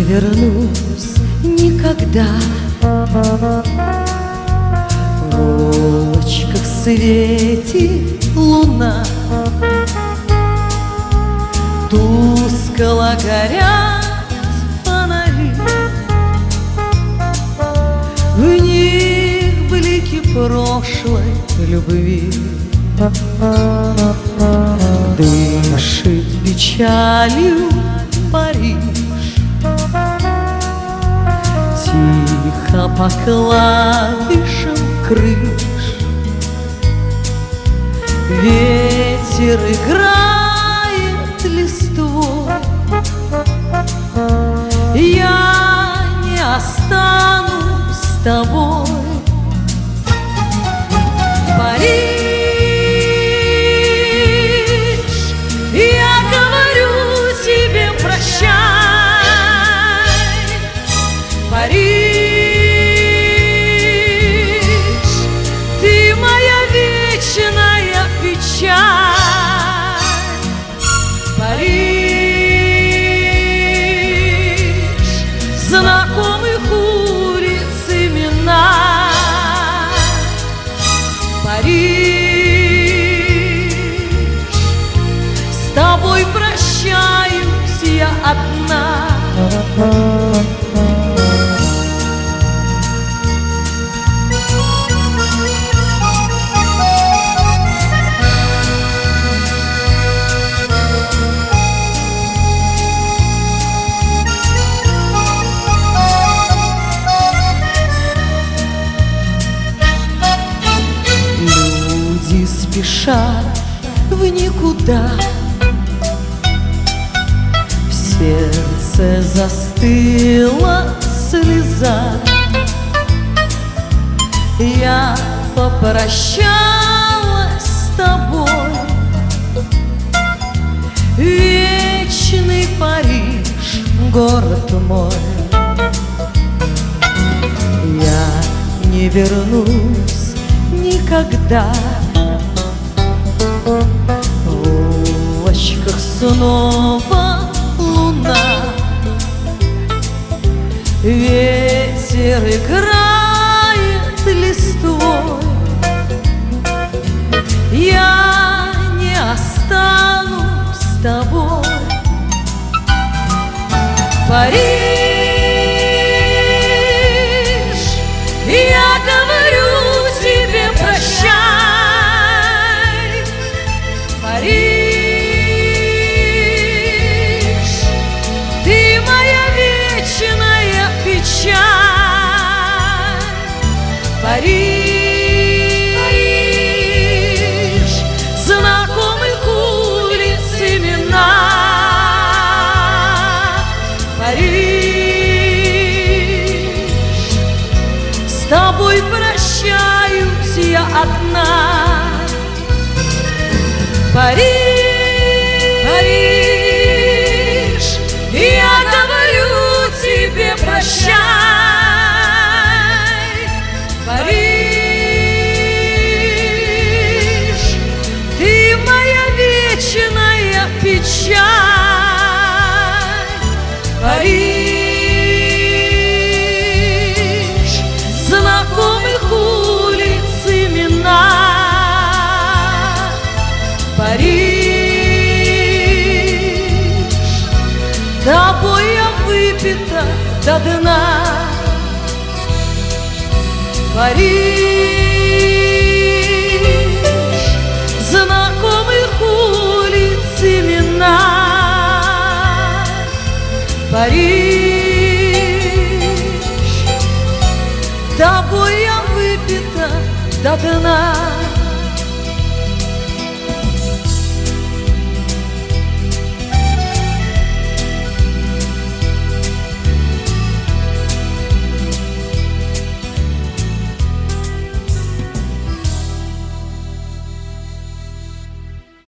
вернусь никогда. В улочках светит луна, тускло горят фонари, в них блики прошлой любви. Дышит печалью Париж, тихо по клавишам крыш. Ветер играет листвой, я не останусь с тобой. Париж, я говорю тебе прощай. Париж, ты моя вечная печаль. Париж, знакомых улиц имена. Париж, с тобой прощаюсь я одна. Люди спешат в никуда, в сердце застыла слеза. Я попрощалась с тобой, вечный Париж, город мой. Я не вернусь никогда. В улочках снова луна, ветер играет листвой, я не останусь с тобой. Париж, я говорю тебе прощай. Париж, ты моя вечная печаль. Париж, знакомых улиц имена. Париж, с тобой прощаюсь я одна. Париж, Париж, я говорю тебе прощай. Париж, ты моя вечная печаль. Париж, знакомых улиц имена. Париж, тобой я выпита до дна. Париж, знакомых улиц имена. Париж, тобой я выпита до дна.